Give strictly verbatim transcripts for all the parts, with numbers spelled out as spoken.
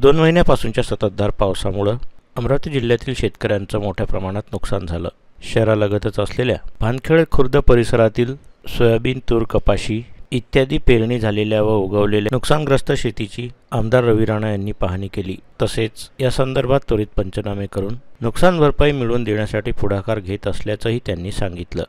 दोन महिन्यापासूनच्या संततधार पावसामुळे अमरावती जिल्ह्यातील शेतकऱ्यांचं मोठ्या प्रमाणात नुकसान झालं। शहरालगतच असलेल्या भानखेड खुर्द परिसरातील सोयाबीन, तूर, कपाशी इत्यादी पेरणी झालेल्या व उगवलेल्या नुकसानग्रस्त शेतीची आमदार रवी राणा यांनी पाहणी केली। तसेच या संदर्भात त्वरित पंचनामे करून नुकसान भरपाई मिळवून देण्यासाठी पुढाकार घेत असल्याचंही त्यांनी सांगितलं।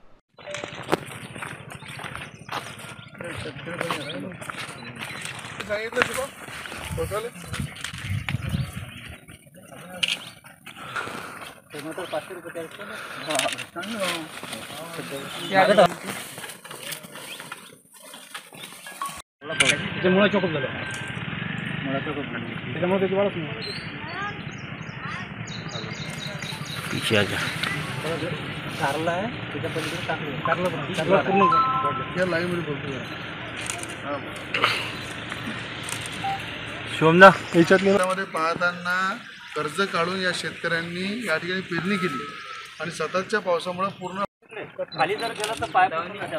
मुळा चोकप झालं मुळा चोकप झालं त्याच्यामुळे त्याची वाढच नाही पीछे आजा कारला आहे त्याच्या पलीकडे टाकलं कारला पण कारला पूर्ण या लाईव्ह मध्ये बोलतो जरा शोमना याच्यामध्ये पाहताना कर्ज काढून या शेतकऱ्यांनी या ठिकाणी पेरणी केली आणि सततच्या पावसामुळे पूर्ण खाली जर गेला तर पाय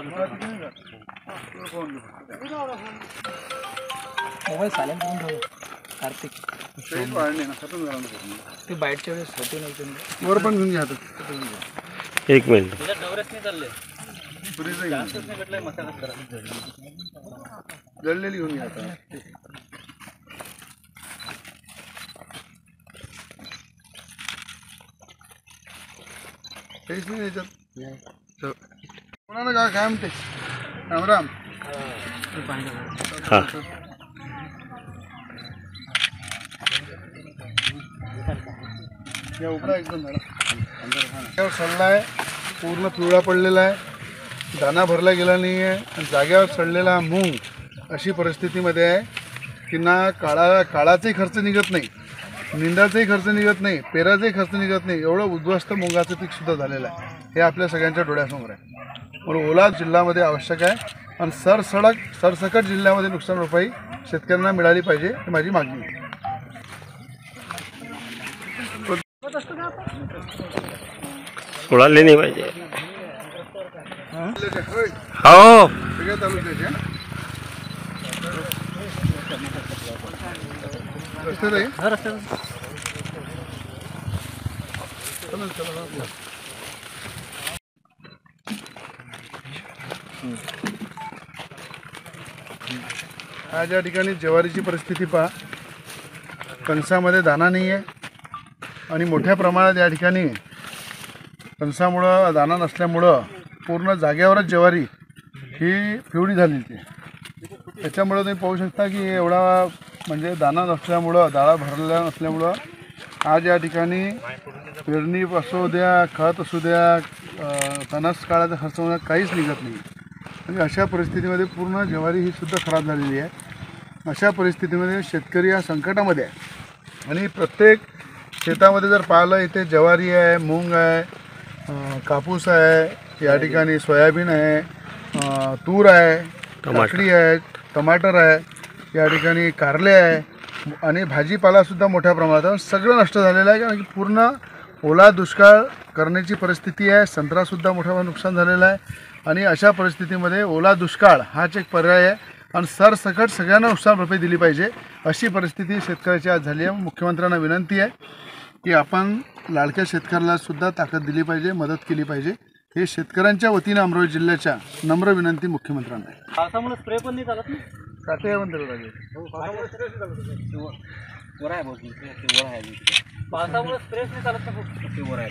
मोबाईल सायलेंट करून ठेव कार्तिक शेत वाढणे ना खतम झाला ना ते बाईटच्या वेळेस होते नाही वर पण घेऊन घ्या एक मिनिट डवरेच नाही चालले पुरेच नाही भेटलाय मसाला करा जळलेली घेऊन घ्या आता काहीच नाही याच्यात कोणाला का काय म्हणते रामराम हां या उघडा एकदम जाग्यावर सडला आहे, पूर्ण पिवळा पडलेला आहे, दाना भरला गेला नाही आहे आणि जाग्यावर सडलेला मूग अशी परिस्थितीमध्ये आहे की ना काळा काळाचाही खर्च निघत नाही, निंदाचाही खर्च निघत नाही, पेराचाही खर्च निघत नाही, एवढं उद्ध्वस्त मुगाचं पीकसुद्धा झालेलं आहे। हे आपल्या सगळ्यांच्या डोळ्यासमोर आहे। म्हणून ओला जिल्ह्यामध्ये आवश्यक आहे आणि सरसडक सरसकट जिल्ह्यामध्ये नुकसान भरपाई शेतकऱ्यांना मिळाली पाहिजे ही माझी मागणी आहे। उडाले नाही पाहिजे हो सगळ्या तालुक्याचे आज या ठिकाणी ज्वारीची परिस्थिती पहा, कणसामध्ये दाना नाही आहे आणि मोठ्या प्रमाणात या ठिकाणी कणसामुळं दाना नसल्यामुळं पूर्ण जाग्यावरच ज्वारी ही पिवळी झालेली आहे। त्याच्यामुळं तुम्ही पाहू शकता की एवढा म्हणजे दाना नसल्यामुळं, दाळा भरलेला नसल्यामुळं आज या ठिकाणी पेरणी असू द्या, खत असू द्या, तणस काळाचा खर्च होणं काहीच निघत नाही। म्हणजे अशा परिस्थितीमध्ये पूर्ण ज्वारी ही सुद्धा खराब झालेली आहे। अशा परिस्थितीमध्ये शेतकरी या संकटामध्ये आहे आणि प्रत्येक शेतामध्ये जर पाहिलं इथे ज्वारी आहे, मूग आहे, कापूस आहे, या ठिकाणी सोयाबीन आहे, तूर आहे, काकडी आहे, टमाटर आहे, या ठिकाणी कारले आहे आणि भाजीपालासुद्धा मोठ्या प्रमाणात सगळं नष्ट झालेलं आहे। कारण की पूर्ण ओला दुष्काळ करण्याची परिस्थिती आहे। संत्रासुद्धा मोठ्या नुकसान झालेलं आहे आणि अशा परिस्थितीमध्ये ओला दुष्काळ हाच एक पर्याय आहे आणि सरसकट सगळ्यांना नुकसान भरपाई दिली पाहिजे अशी परिस्थिती शेतकऱ्याची आज झाली आहे। मुख्यमंत्र्यांना विनंती आहे की आपण लाडक्या शेतकऱ्याला सुद्धा ताकद दिली पाहिजे, मदत केली पाहिजे। हे शेतकऱ्यांच्या वतीने अमरावती जिल्ह्याच्या नम्र विनंती मुख्यमंत्र्यांना आहे। पावसामुळे स्प्रे पण नाही चालत ना काटे आहे म्हणते राजे वर आहे बहुत वर आहे पावसामुळे स्प्रेच नाही चालत ना वर आहे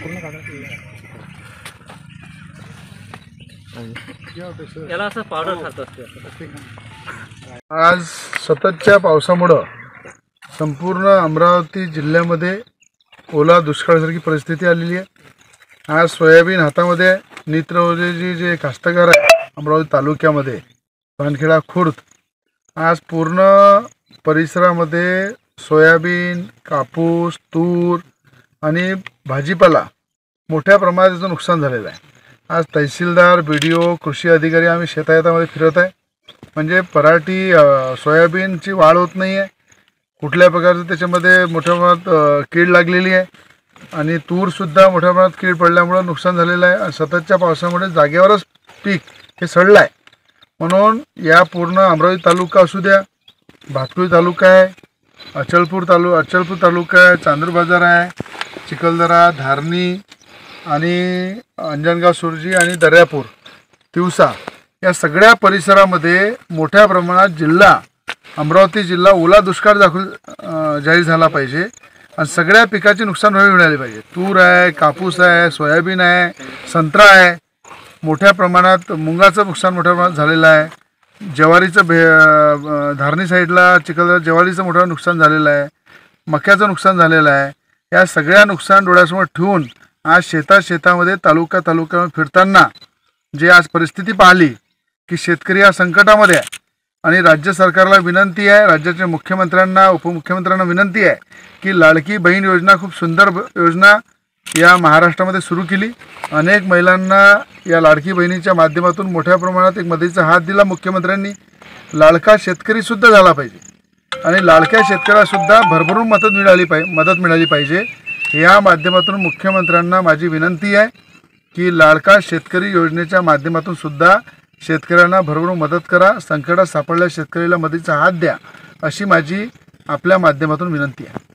याला असं पावडर खात असते। आज सततच्या पावसामुळं संपूर्ण अमरावती जिल्ह्यामध्ये ओला दुष्काळासारखी परिस्थिती आलेली आहे। आज सोयाबीन हातामध्ये नेत्रवलेजी जे कास्तकार आहे अमरावती तालुक्यामध्ये भानखेडा खुर्द, आज पूर्ण परिसरामध्ये सोयाबीन, कापूस, तूर आणि भाजीपाला मोठ्या प्रमाणात त्याचं नुकसान झालेलं आहे। आज तहसीलदार, बी डी ओ, कृषी अधिकारी आम्ही शेतामध्ये फिरत आहे। म्हणजे पराठी सोयाबीनची वाढ होत नाही आहे, कुठल्या प्रकारचं त्याच्यामध्ये मोठ्या प्रमाणात कीड लागलेली आहे आणि तूरसुद्धा मोठ्या प्रमाणात कीड पडल्यामुळं नुकसान झालेलं आहे आणि सततच्या पावसामुळे जागेवरच पीक हे सडलं आहे। म्हणून या पूर्ण अमरावती तालुका असू द्या, भातकुळी तालुका आहे, अचलपूर तालु अचलपूर तालुका आहे, चांदूर बाजार आहे, चिखलदरा, धारणी आणि अंजनगाव सुरजी आणि दर्यापूर तिवसा या सगळ्या परिसरामध्ये मोठ्या प्रमाणात जिल्हा अमरावती जिल्हा ओला दुष्काळ दाखल अ, जाहीर झाला पाहिजे आणि सगळ्या पिकाची नुकसान भरपाई मिळाली पाहिजे. तूर आहे, कापूस आहे, सोयाबीन आहे, संत्रा आहे, मोठ्या प्रमाणात मुंगाचं नुकसान मोठ्या प्रमाणात झालेलं आहे. ज्वारीचं भे अ, धारणी साईडला चिखलदरा ज्वारीचं मोठं नुकसान झालेलं आहे, मक्याचं नुकसान झालेलं आहे. या सगळ्या नुकसान डोळ्यासमोर ठेवून आज शेता शेतामध्ये तालुका तालुका फिरताना जे आज परिस्थिती पाहिली की शेतकरी या संकटामध्ये आहे आणि राज्य सरकारला विनंती आहे, राज्याच्या मुख्यमंत्र्यांना उपमुख्यमंत्र्यांना विनंती आहे की लाडकी बहीण योजना खूप सुंदर ब- योजना या महाराष्ट्रामध्ये सुरू केली. अनेक महिलांना या लाडकी बहिणीच्या माध्यमातून मोठ्या प्रमाणात एक मदतीचा हात दिला मुख्यमंत्र्यांनी. लाडका शेतकरीसुद्धा झाला पाहिजे आणि लाडक्या शेतकऱ्यासुद्धा भरभरून मदत मिळाली पाहिजे मदत मिळाली पाहिजे. या माध्यमातून मुख्यमंत्र्यांना माझी विनंती आहे की लाडका शेतकरी योजनेच्या माध्यमातून सुद्धा शेतकऱ्यांना भरभरून मदत करा, संकटात सापडलेल्या शेतकऱ्याला मदतीचा हात द्या, अशी माझी आपल्या माध्यमातून विनंती आहे.